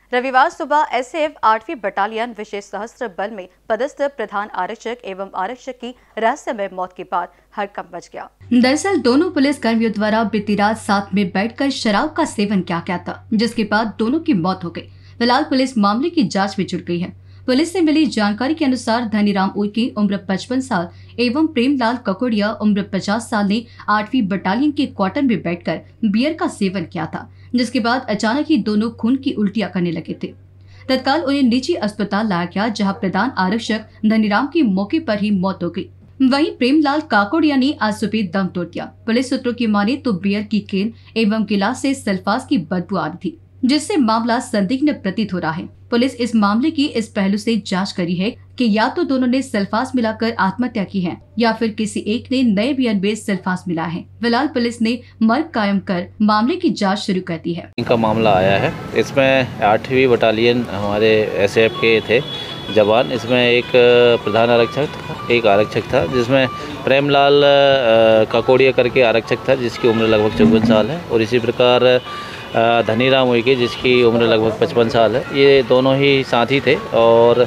रविवार सुबह एसएएफ 8वीं बटालियन विशेष सशस्त्र बल में पदस्थ प्रधान आरक्षक एवं आरक्षक की रहस्यमय मौत के बाद हड़कंप मच गया। दरअसल दोनों पुलिस कर्मियों द्वारा बीती रात साथ में बैठकर शराब का सेवन किया गया था, जिसके बाद दोनों की मौत हो गई। फिलहाल पुलिस मामले की जाँच में जुट गई है। पुलिस से मिली जानकारी के अनुसार धनीराम उइके उम्र 55 साल एवं प्रेमलाल ककोड़िया उम्र 50 साल ने 8वीं बटालियन के क्वार्टर में बैठकर बियर का सेवन किया था, जिसके बाद अचानक ही दोनों खून की उल्टियां करने लगे थे। तत्काल उन्हें निजी अस्पताल लाया गया, जहां प्रधान आरक्षक धनीराम की मौके पर ही मौत हो गई। वहीं प्रेमलाल काकोड़िया ने आज सुबह दम तोड़ दिया। पुलिस सूत्रों की माने तो बियर की केन एवं गिलास से सल्फास की बदबू आ रही थी, जिससे मामला संदिग्ध प्रतीत हो रहा है। पुलिस इस मामले की इस पहलू से जांच करी है कि या तो दोनों ने सल्फास मिलाकर आत्महत्या की है या फिर किसी एक ने नए बियर में सल्फास मिला है। फिलहाल पुलिस ने मर्ग कायम कर मामले की जांच शुरू कर दी है। इनका मामला आया है, इसमें 8वीं बटालियन हमारे एसएएफ के थे जवान। इसमें एक प्रधान आरक्षक था, एक आरक्षक था, जिसमें प्रेमलाल काकोड़िया करके आरक्षक था, जिसकी उम्र लगभग 54 साल है, और इसी प्रकार धनीराम उइके जिसकी उम्र लगभग 55 साल है। ये दोनों ही साथी थे और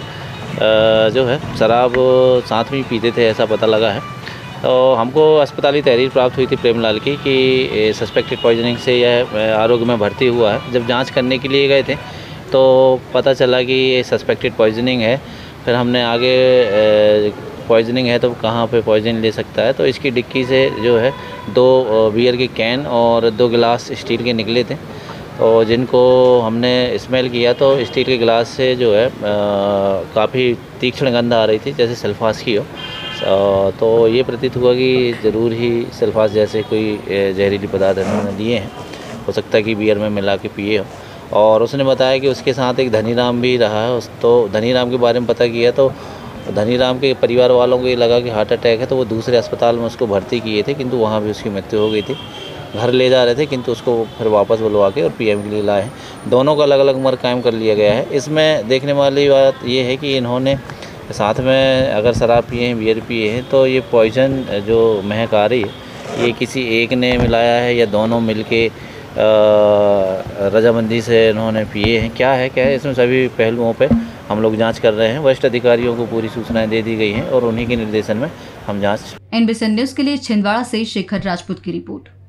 जो है शराब साथ में पीते थे, ऐसा पता लगा है। तो हमको अस्पताली तहरीर प्राप्त हुई थी प्रेमलाल की कि सस्पेक्टेड पॉइजनिंग से यह आरोग्य में भर्ती हुआ है। जब जांच करने के लिए गए थे तो पता चला कि ये सस्पेक्टेड पॉइजनिंग है। फिर हमने आगे पॉइजनिंग है तो कहाँ पे पॉइजन ले सकता है, तो इसकी डिक्की से जो है 2 बियर के कैन और 2 गिलास स्टील के निकले थे, और जिनको हमने स्मेल किया तो स्टील के गिलास से जो है काफ़ी तीक्ष्ण गंध आ रही थी, जैसे सल्फास की हो। तो ये प्रतीत हुआ कि ज़रूर ही सल्फास जैसे कोई जहरीली पदार्थ उन्होंने लिए हैं, हो सकता है कि बियर में मिला के पिए हो। और उसने बताया कि उसके साथ एक धनीराम भी रहा है। तो धनीराम के बारे में पता किया तो धनीराम के परिवार वालों को ये लगा कि हार्ट अटैक है, तो वो दूसरे अस्पताल में उसको भर्ती किए थे, किंतु वहाँ भी उसकी मृत्यु हो गई थी। घर ले जा रहे थे, किंतु उसको फिर वापस बुलवा के और पीएम के लिए लाए हैं। दोनों का अलग अलग मर्ग कायम कर लिया गया है। इसमें देखने वाली बात ये है कि इन्होंने साथ में अगर शराब पिए हैं, बियर पिए हैं, तो ये पॉइजन जो महक आ रही है ये किसी एक ने मिलाया है या दोनों मिल के रजामंदी से इन्होंने पिए हैं। क्या है इसमें सभी पहलुओं पे हम लोग जांच कर रहे हैं। वरिष्ठ अधिकारियों को पूरी सूचनाएं दे दी गई हैं और उन्हीं के निर्देशन में हम जांच। NBCN न्यूज़ के लिए छिंदवाड़ा से शेखर राजपूत की रिपोर्ट।